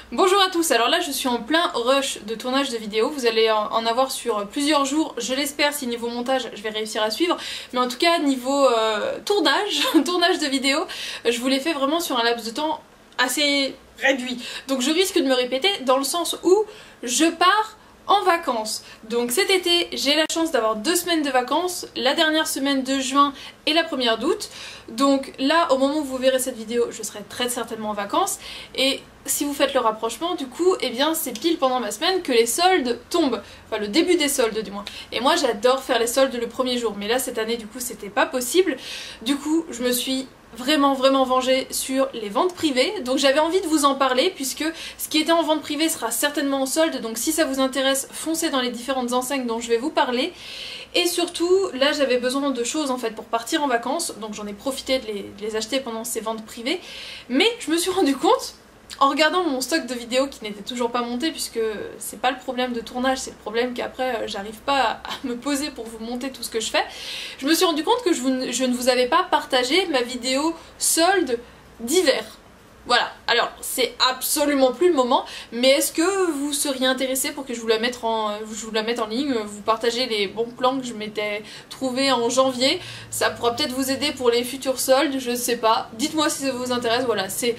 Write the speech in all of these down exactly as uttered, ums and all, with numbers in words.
Bonjour à tous, alors là je suis en plein rush de tournage de vidéos, vous allez en avoir sur plusieurs jours, je l'espère, si niveau montage je vais réussir à suivre, mais en tout cas niveau euh, tournage, tournage de vidéos, je vous l'ai fait vraiment sur un laps de temps assez réduit. Donc je risque de me répéter dans le sens où je pars en vacances. Donc cet été j'ai la chance d'avoir deux semaines de vacances, la dernière semaine de juin et la première d'août. Donc là au moment où vous verrez cette vidéo je serai très certainement en vacances et si vous faites le rapprochement du coup eh bien c'est pile pendant ma semaine que les soldes tombent, enfin le début des soldes du moins. Et moi j'adore faire les soldes le premier jour mais là cette année du coup c'était pas possible. Du coup je me suis vraiment vraiment vengée sur les ventes privées, donc j'avais envie de vous en parler puisque ce qui était en vente privée sera certainement en solde, donc si ça vous intéresse foncez dans les différentes enseignes dont je vais vous parler. Et surtout là j'avais besoin de choses en fait pour partir en vacances, donc j'en ai profité de les, de les acheter pendant ces ventes privées, mais je me suis rendu compte en regardant mon stock de vidéos qui n'était toujours pas monté, puisque c'est pas le problème de tournage, c'est le problème qu'après euh, j'arrive pas à me poser pour vous monter tout ce que je fais, je me suis rendu compte que je, vous, je ne vous avais pas partagé ma vidéo solde d'hiver. Voilà, alors c'est absolument plus le moment, mais est-ce que vous seriez intéressé pour que je vous la mette en, je vous la mette en ligne, vous partagez les bons plans que je m'étais trouvé en janvier, ça pourra peut-être vous aider pour les futurs soldes, je sais pas, dites-moi si ça vous intéresse, voilà, c'est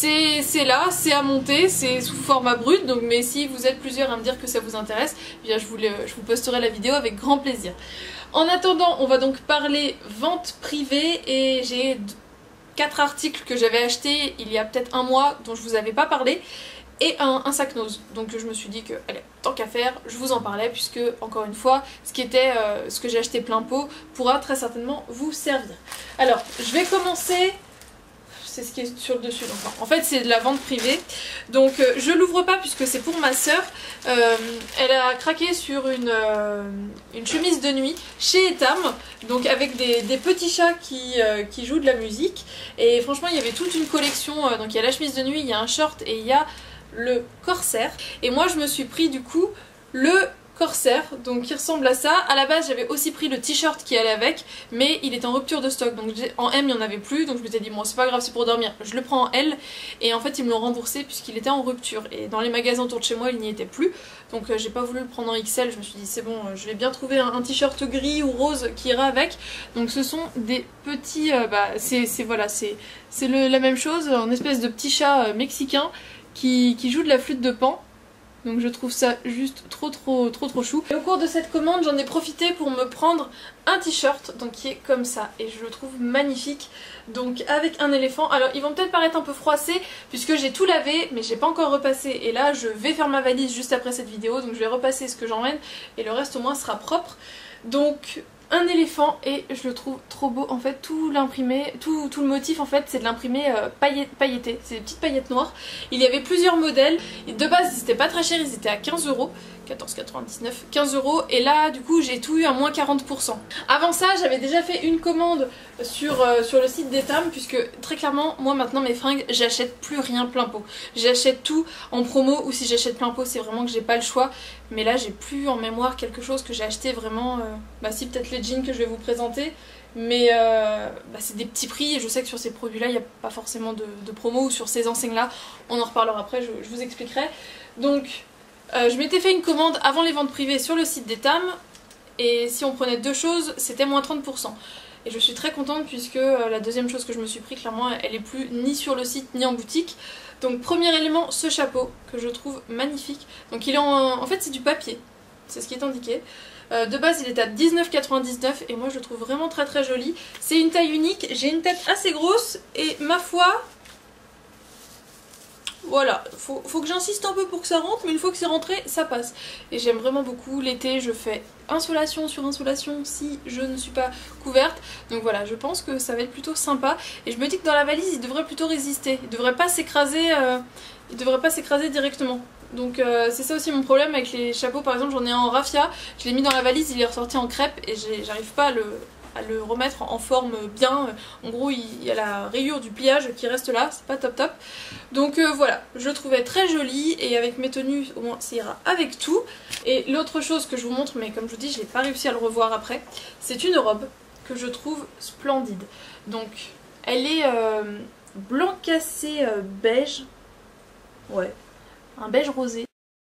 là, c'est à monter, c'est sous format brut, donc mais si vous êtes plusieurs à me dire que ça vous intéresse, eh bien je vous, le, je vous posterai la vidéo avec grand plaisir. En attendant, on va donc parler vente privée et j'ai quatre articles que j'avais achetés il y a peut-être un mois dont je vous avais pas parlé et un, un sac nose, donc je me suis dit que allez, tant qu'à faire je vous en parlais puisque encore une fois ce qui était euh, ce que j'ai acheté plein pot pourra très certainement vous servir. Alors je vais commencer, c'est ce qui est sur le dessus, donc non. En fait c'est de la vente privée, donc euh, je l'ouvre pas puisque c'est pour ma soeur. Euh, elle a craqué sur une, euh, une chemise de nuit chez Etam, donc avec des, des petits chats qui, euh, qui jouent de la musique, et franchement il y avait toute une collection, euh, donc il y a la chemise de nuit, il y a un short et il y a le corsaire, et moi je me suis pris du coup le corsaire, donc qui ressemble à ça. À la base j'avais aussi pris le t-shirt qui allait avec, mais il est en rupture de stock, donc en M il n'y en avait plus, donc je me suis dit bon c'est pas grave, c'est pour dormir, je le prends en L, et en fait ils me l'ont remboursé puisqu'il était en rupture, et dans les magasins autour de chez moi il n'y était plus, donc euh, j'ai pas voulu le prendre en X L, je me suis dit c'est bon, euh, je vais bien trouver un, un t-shirt gris ou rose qui ira avec. Donc ce sont des petits, euh, bah c'est voilà, c'est la même chose, en espèce de petit chat euh, mexicain qui, qui joue de la flûte de Pan. Donc je trouve ça juste trop trop trop trop chou. Et au cours de cette commande j'en ai profité pour me prendre un t-shirt donc qui est comme ça et je le trouve magnifique, donc avec un éléphant. Alors ils vont peut-être paraître un peu froissés puisque j'ai tout lavé mais j'ai pas encore repassé, et là je vais faire ma valise juste après cette vidéo, donc je vais repasser ce que j'emmène et le reste au moins sera propre. Donc un éléphant, et je le trouve trop beau en fait, tout l'imprimé, tout, tout le motif en fait c'est de l'imprimé euh, paillet, pailleté, c'est des petites paillettes noires. Il y avait plusieurs modèles, et de base ils étaient pas très chers, ils étaient à quinze euros, quatorze quatre-vingt-dix-neuf, quinze euros, et là du coup j'ai tout eu à moins quarante pour cent. Avant ça j'avais déjà fait une commande sur, euh, sur le site d'Etam, puisque très clairement moi maintenant mes fringues j'achète plus rien plein pot, j'achète tout en promo, ou si j'achète plein pot c'est vraiment que j'ai pas le choix, mais là j'ai plus en mémoire quelque chose que j'ai acheté vraiment, euh, bah si peut-être les jeans que je vais vous présenter, mais euh, bah c'est des petits prix et je sais que sur ces produits là il n'y a pas forcément de, de promo, ou sur ces enseignes là, on en reparlera après, je, je vous expliquerai. Donc euh, je m'étais fait une commande avant les ventes privées sur le site d'Etam, et si on prenait deux choses c'était moins trente pour cent. Et je suis très contente puisque euh, la deuxième chose que je me suis pris clairement elle est plus ni sur le site ni en boutique. Donc premier élément, ce chapeau que je trouve magnifique, donc il est en, en fait c'est du papier, c'est ce qui est indiqué. Euh, de base il est à dix-neuf quatre-vingt-dix-neuf et moi je le trouve vraiment très très joli. C'est une taille unique, j'ai une tête assez grosse et ma foi, voilà, faut, faut que j'insiste un peu pour que ça rentre, mais une fois que c'est rentré ça passe. Et j'aime vraiment beaucoup, l'été je fais insolation sur insolation si je ne suis pas couverte, donc voilà, je pense que ça va être plutôt sympa, et je me dis que dans la valise il devrait plutôt résister, il devrait pas s'écraser, euh, il devrait pas s'écraser directement. Donc euh, c'est ça aussi mon problème avec les chapeaux, par exemple j'en ai un en raffia, je l'ai mis dans la valise, il est ressorti en crêpe et j'arrive pas à le, à le remettre en forme bien. En gros il y a la rayure du pliage qui reste là, c'est pas top top. Donc euh, voilà, je le trouvais très joli, et avec mes tenues au moins ça ira avec tout. Et l'autre chose que je vous montre, mais comme je vous dis je n'ai pas réussi à le revoir après, c'est une robe que je trouve splendide. Donc elle est euh, blanc cassé euh, beige, ouais, un beige rosé.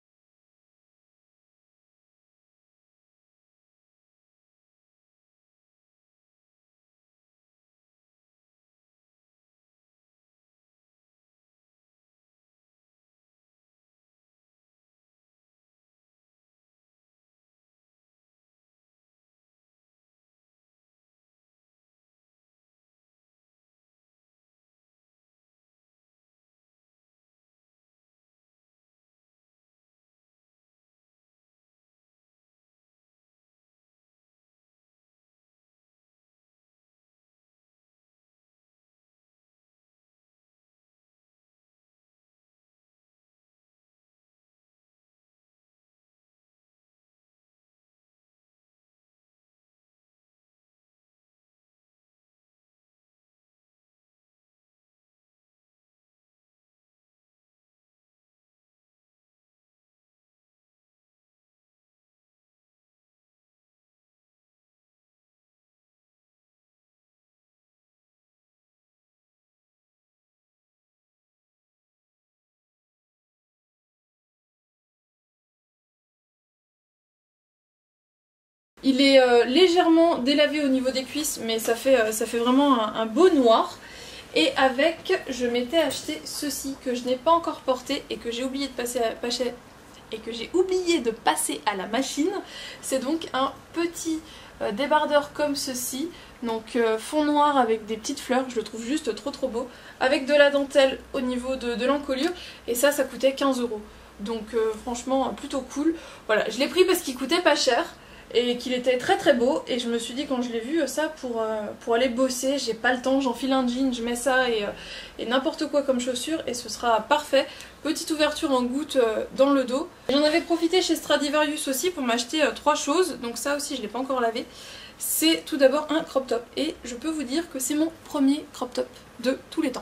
Il est euh, légèrement délavé au niveau des cuisses, mais ça fait, euh, ça fait vraiment un, un beau noir. Et avec, je m'étais acheté ceci que je n'ai pas encore porté et que j'ai oublié de passer à, passer, et que j'ai oublié de passer à la machine. C'est donc un petit euh, débardeur comme ceci, donc euh, fond noir avec des petites fleurs, je le trouve juste trop trop beau, avec de la dentelle au niveau de, de l'encolure, et ça, ça coûtait quinze euros. Donc euh, franchement, plutôt cool. Voilà, je l'ai pris parce qu'il coûtait pas cher et qu'il était très très beau, et je me suis dit quand je l'ai vu, ça pour, euh, pour aller bosser, j'ai pas le temps, j'enfile un jean, je mets ça et, euh, et n'importe quoi comme chaussure et ce sera parfait. Petite ouverture en goutte euh, dans le dos. J'en avais profité chez Stradivarius aussi pour m'acheter euh, trois choses, donc ça aussi je l'ai pas encore lavé. C'est tout d'abord un crop top, et je peux vous dire que c'est mon premier crop top de tous les temps.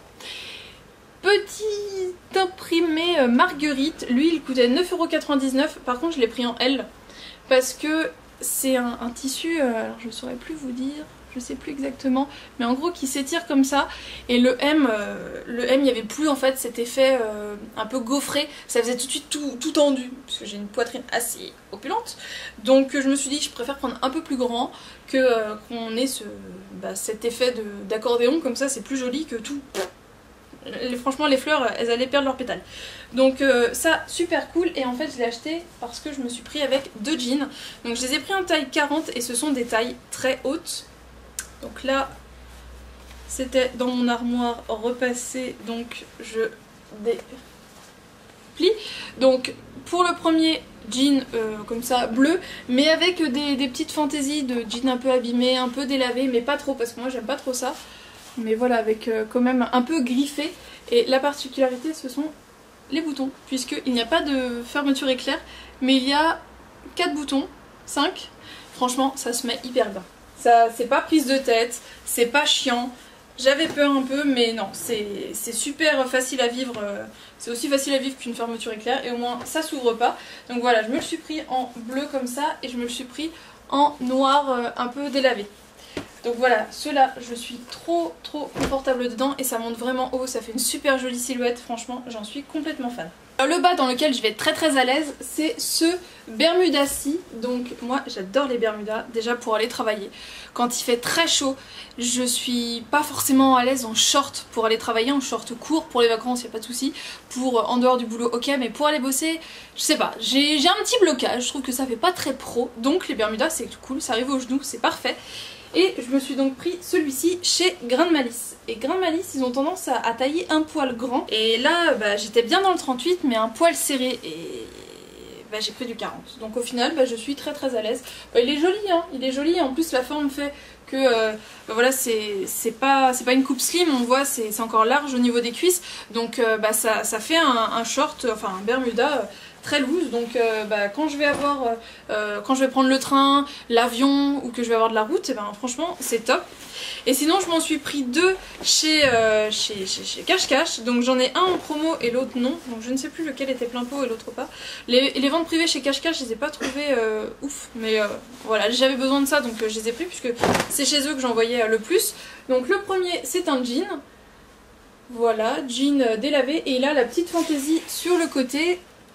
Petit imprimé euh, Marguerite, lui il coûtait neuf euros quatre-vingt-dix-neuf, par contre je l'ai pris en L parce que c'est un, un tissu, euh, alors je ne saurais plus vous dire, je sais plus exactement, mais en gros qui s'étire comme ça, et le M, euh, le M il n'y avait plus en fait cet effet euh, un peu gaufré, ça faisait tout de suite tout, tout tendu, parce que j'ai une poitrine assez opulente, donc euh, je me suis dit je préfère prendre un peu plus grand, que euh, qu'on ait ce, bah, cet effet d'accordéon, comme ça c'est plus joli que tout. Les, franchement les fleurs elles allaient perdre leurs pétales, donc euh, ça super cool. Et en fait je l'ai acheté parce que je me suis pris avec deux jeans, donc je les ai pris en taille quarante et ce sont des tailles très hautes. Donc là c'était dans mon armoire repassée, donc je déplie. Donc pour le premier jean euh, comme ça bleu, mais avec des, des petites fantaisies de jean un peu abîmé, un peu délavé, mais pas trop parce que moi j'aime pas trop ça. Mais voilà, avec euh, quand même un peu griffé. Et la particularité, ce sont les boutons, puisqu'il n'y a pas de fermeture éclair, mais il y a quatre boutons, cinq. Franchement, ça se met hyper bien. Ça, c'est pas prise de tête, c'est pas chiant. J'avais peur un peu, mais non, c'est super facile à vivre. C'est aussi facile à vivre qu'une fermeture éclair, et au moins ça s'ouvre pas. Donc voilà, je me le suis pris en bleu comme ça, et je me le suis pris en noir euh, un peu délavé. Donc voilà, ceux-là, je suis trop trop confortable dedans et ça monte vraiment haut, ça fait une super jolie silhouette, franchement, j'en suis complètement fan. Alors, le bas dans lequel je vais être très très à l'aise, c'est ce Bermuda-ci. Donc moi, j'adore les Bermudas, déjà pour aller travailler. Quand il fait très chaud, je suis pas forcément à l'aise en short pour aller travailler, en short court, pour les vacances, il n'y a pas de souci. Pour en dehors du boulot, ok, mais pour aller bosser, je sais pas, j'ai un petit blocage, je trouve que ça fait pas très pro. Donc les Bermudas, c'est cool, ça arrive aux genoux, c'est parfait. Et je me suis donc pris celui-ci chez Grain de Malice. Et Grain de Malice, ils ont tendance à, à tailler un poil grand. Et là, bah, j'étais bien dans le trente-huit, mais un poil serré. Et bah, j'ai pris du quarante. Donc au final, bah, je suis très très à l'aise. Bah, il est joli, hein. Il est joli. En plus, la forme fait que euh, bah, voilà, c'est pas, pas une coupe slim. On voit, c'est encore large au niveau des cuisses. Donc euh, bah, ça, ça fait un, un short, enfin un Bermuda euh, très loose. Donc euh, bah, quand je vais avoir euh, euh, quand je vais prendre le train, l'avion ou que je vais avoir de la route, et ben franchement c'est top. Et sinon je m'en suis pris deux chez, euh, chez, chez, chez Cache Cache. Donc j'en ai un en promo et l'autre non, donc je ne sais plus lequel était plein pot et l'autre pas. Les, les ventes privées chez Cache Cache, je les ai pas trouvées euh, ouf, mais euh, voilà, j'avais besoin de ça, donc euh, je les ai pris puisque c'est chez eux que j'en voyais euh, le plus. Donc le premier c'est un jean, voilà, jean euh, délavé, et il a la petite fantaisie sur le côté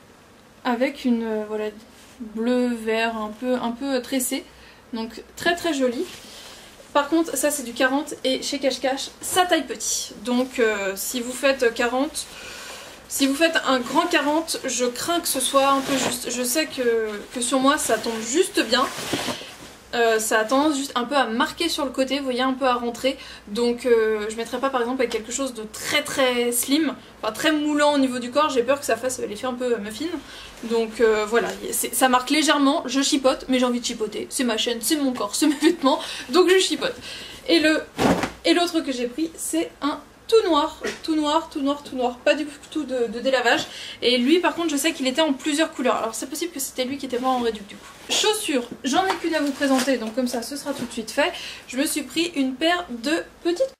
avec une euh, voilà, bleu vert un peu, un peu tressé, donc très très joli. Par contre ça c'est du quarante et chez Cache Cache ça taille petit, donc euh, si vous faites quarante, si vous faites un grand quarante, je crains que ce soit un peu juste. Je sais que, que sur moi ça tombe juste bien. Euh, ça a tendance juste un peu à marquer sur le côté, vous voyez, un peu à rentrer, donc euh, je mettrai pas par exemple avec quelque chose de très très slim, enfin très moulant au niveau du corps, j'ai peur que ça fasse l'effet un peu muffin, donc euh, voilà, ça marque légèrement, je chipote, mais j'ai envie de chipoter, c'est ma chaîne, c'est mon corps, c'est mes vêtements, donc je chipote. Et le et l'autre que j'ai pris, c'est un tout noir, tout noir, tout noir, tout noir, pas du tout de, de délavage. Et lui par contre je sais qu'il était en plusieurs couleurs, alors c'est possible que c'était lui qui était pas en réduc du coup. Chaussures, j'en ai qu'une à vous présenter, donc comme ça ce sera tout de suite fait. Je me suis pris une paire de petites...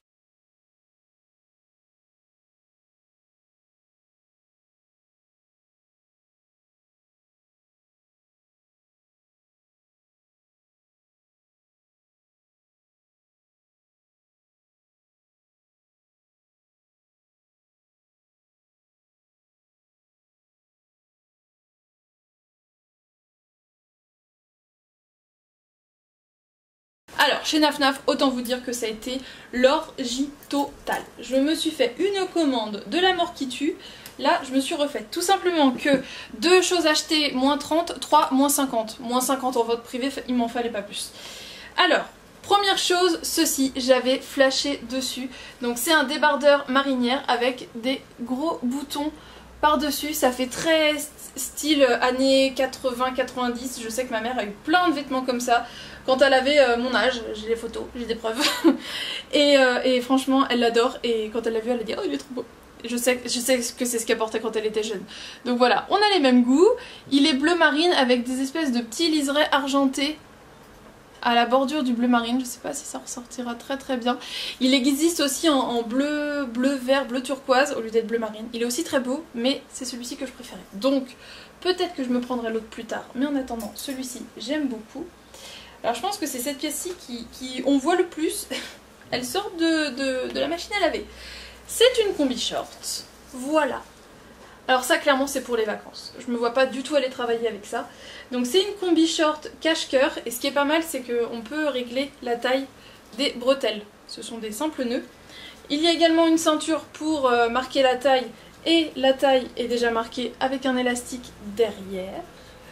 Alors, chez Naf Naf, autant vous dire que ça a été l'orgie totale. Je me suis fait une commande de la mort qui tue. Là, je me suis refait tout simplement que deux choses achetées, moins trente, trois, moins cinquante. Moins cinquante en vote privé, il m'en fallait pas plus. Alors, première chose, ceci, j'avais flashé dessus. Donc c'est un débardeur marinière avec des gros boutons par-dessus. Ça fait très style années quatre-vingts quatre-vingt-dix. Je sais que ma mère a eu plein de vêtements comme ça quand elle avait euh, mon âge, j'ai des photos, j'ai des preuves. et, euh, et franchement, elle l'adore. Et quand elle l'a vu, elle a dit oh il est trop beau. Je sais, je sais que c'est ce qu'elle portait quand elle était jeune. Donc voilà, on a les mêmes goûts. Il est bleu marine avec des espèces de petits liserés argentés à la bordure du bleu marine. Je sais pas si ça ressortira très très bien. Il existe aussi en, en bleu, bleu vert, bleu turquoise au lieu d'être bleu marine. Il est aussi très beau, mais c'est celui-ci que je préférais. Donc peut-être que je me prendrai l'autre plus tard. Mais en attendant, celui-ci j'aime beaucoup. Alors je pense que c'est cette pièce-ci qui, qui on voit le plus. Elle sort de, de, de la machine à laver. C'est une combi short. Voilà. Alors ça clairement c'est pour les vacances. Je me vois pas du tout aller travailler avec ça. Donc c'est une combi short cache-cœur. Et ce qui est pas mal c'est qu'on peut régler la taille des bretelles. Ce sont des simples nœuds. Il y a également une ceinture pour euh, marquer la taille. Et la taille est déjà marquée avec un élastique derrière.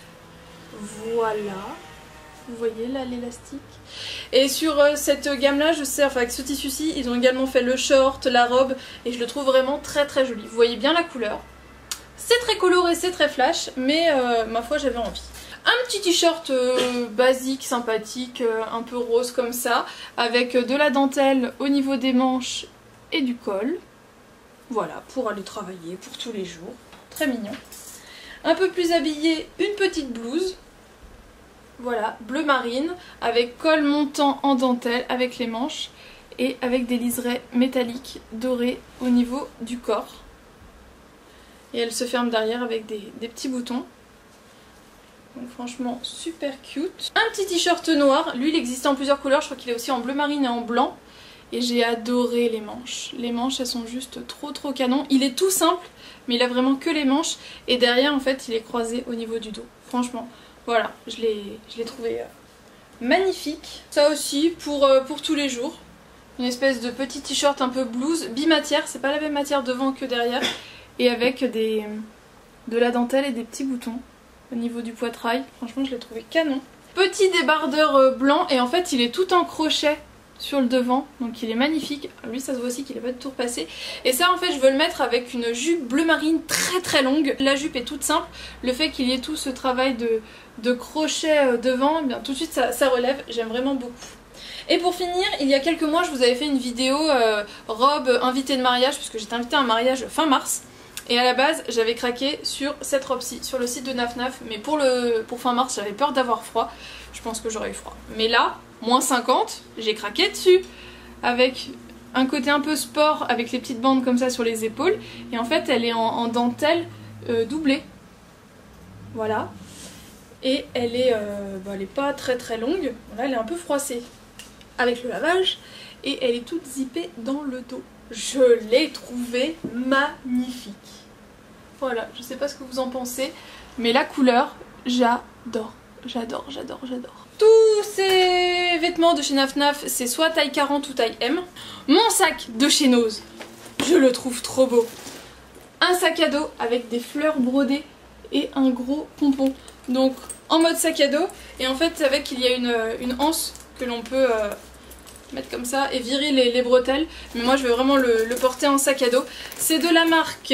Voilà. Vous voyez là l'élastique. Et sur euh, cette gamme là je sais, enfin avec ce tissu-ci ils ont également fait le short, la robe. Et je le trouve vraiment très très joli. Vous voyez bien la couleur. C'est très coloré, c'est très flash. Mais euh, ma foi j'avais envie. Un petit t-shirt euh, basique, sympathique, euh, un peu rose comme ça. Avec de la dentelle au niveau des manches et du col. Voilà, pour aller travailler, pour tous les jours. Très mignon. Un peu plus habillé, une petite blouse. Voilà, bleu marine, avec col montant en dentelle, avec les manches, et avec des liserés métalliques dorés au niveau du corps. Et elle se ferme derrière avec des, des petits boutons. Donc franchement, super cute. Un petit t-shirt noir, lui il existe en plusieurs couleurs, je crois qu'il est aussi en bleu marine et en blanc. Et j'ai adoré les manches. Les manches elles sont juste trop trop canon. Il est tout simple, mais il a vraiment que les manches. Et derrière en fait il est croisé au niveau du dos. Franchement. Voilà, je l'ai trouvé euh, magnifique. Ça aussi, pour, euh, pour tous les jours. Une espèce de petit t-shirt un peu blouse, bimatière. C'est pas la même matière devant que derrière. Et avec des, de la dentelle et des petits boutons au niveau du poitrail. Franchement, je l'ai trouvé canon. Petit débardeur euh, blanc. Et en fait, il est tout en crochet sur le devant. Donc il est magnifique. Lui, ça se voit aussi qu'il n'est pas de tout repassé. Et ça, en fait, je veux le mettre avec une jupe bleu marine très très longue. La jupe est toute simple. Le fait qu'il y ait tout ce travail de... de crochet devant, eh bien tout de suite ça, ça relève, j'aime vraiment beaucoup. Et pour finir, il y a quelques mois je vous avais fait une vidéo euh, robe invitée de mariage, puisque j'étais invitée à un mariage fin mars. Et à la base j'avais craqué sur cette robe-ci, sur le site de Naf Naf, mais pour, le, pour fin mars j'avais peur d'avoir froid, je pense que j'aurais eu froid. Mais là, moins cinquante, j'ai craqué dessus, avec un côté un peu sport, avec les petites bandes comme ça sur les épaules, et en fait elle est en, en dentelle euh, doublée. Voilà. Et elle est, euh, bah, elle est pas très très longue, voilà, elle est un peu froissée avec le lavage et elle est toute zippée dans le dos. Je l'ai trouvée magnifique. Voilà, je sais pas ce que vous en pensez, mais la couleur, j'adore, j'adore, j'adore, j'adore. Tous ces vêtements de chez Naf Naf, c'est soit taille quarante ou taille M. Mon sac de chez Nose, je le trouve trop beau. Un sac à dos avec des fleurs brodées et un gros pompon. Donc en mode sac à dos, et en fait avec il y a une, une anse que l'on peut euh, mettre comme ça et virer les, les bretelles. Mais moi je vais vraiment le, le porter en sac à dos. C'est de la marque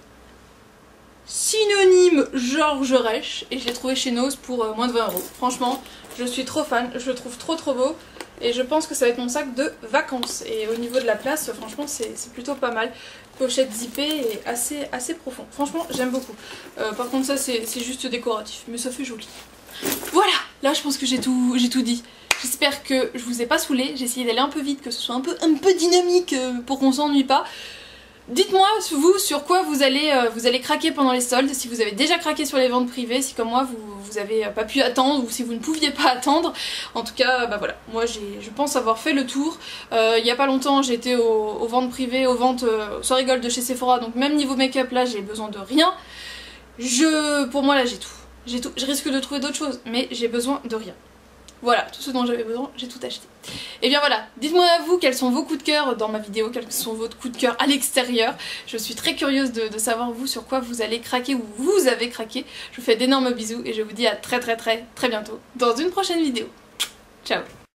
Synonyme Georges Rech et je l'ai trouvé chez Nose pour euh, moins de vingt euros. Franchement, je suis trop fan, je le trouve trop trop beau et je pense que ça va être mon sac de vacances. Et au niveau de la place, franchement, c'est plutôt pas mal. Pochette zippée et assez, assez profond. Franchement, j'aime beaucoup. Euh, par contre, ça, c'est juste décoratif, mais ça fait joli. Voilà, là, je pense que j'ai tout, j'ai tout dit. J'espère que je vous ai pas saoulé. J'ai essayé d'aller un peu vite, que ce soit un peu, un peu dynamique euh, pour qu'on s'ennuie pas. Dites-moi, vous, sur quoi vous allez, euh, vous allez craquer pendant les soldes, si vous avez déjà craqué sur les ventes privées, si comme moi vous, vous avez pas pu attendre ou si vous ne pouviez pas attendre. En tout cas, bah voilà, moi je pense avoir fait le tour. Euh, il y a pas longtemps, j'étais aux, aux ventes privées, aux ventes euh, sans rigole de chez Sephora, donc même niveau make-up là, j'ai besoin de rien. Je, pour moi là, j'ai tout. J'ai tout. Je risque de trouver d'autres choses, mais j'ai besoin de rien. Voilà, tout ce dont j'avais besoin, j'ai tout acheté. Et bien voilà, dites-moi à vous quels sont vos coups de cœur dans ma vidéo, quels sont vos coups de cœur à l'extérieur. Je suis très curieuse de, de savoir vous sur quoi vous allez craquer ou vous avez craqué. Je vous fais d'énormes bisous et je vous dis à très très très très bientôt dans une prochaine vidéo. Ciao.